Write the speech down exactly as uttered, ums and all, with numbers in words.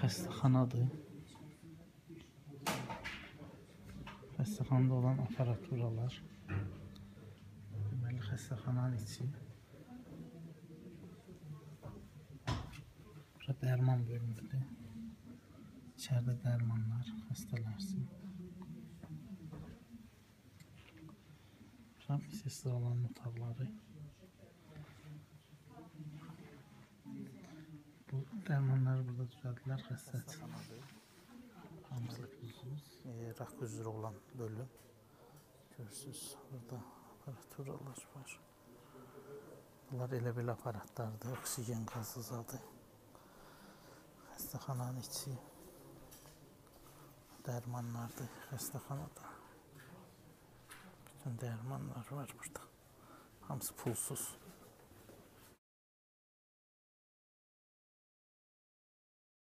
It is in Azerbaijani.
xəstəxanadır. Xəstəxanada olan aparaturalar. Deməli, xəstəxananın içi. Bura dərman bölümüdür. İçəridə dərmanlar, xəstələr üçün. Bura sesli olan otaqları. Bu dərmanları burada düzəldilər, xəstə üçün. Hamısı rak üzrə olan bölüm. Görürsünüz, burada aparaturalar var. Bunlar elə belə aparatlardır, oksigen qazızadır. Xəstəxananın içi. Dərmanlardır xəstəxanada. Bütün dərmanlar var burada. Hamısı pulsuz.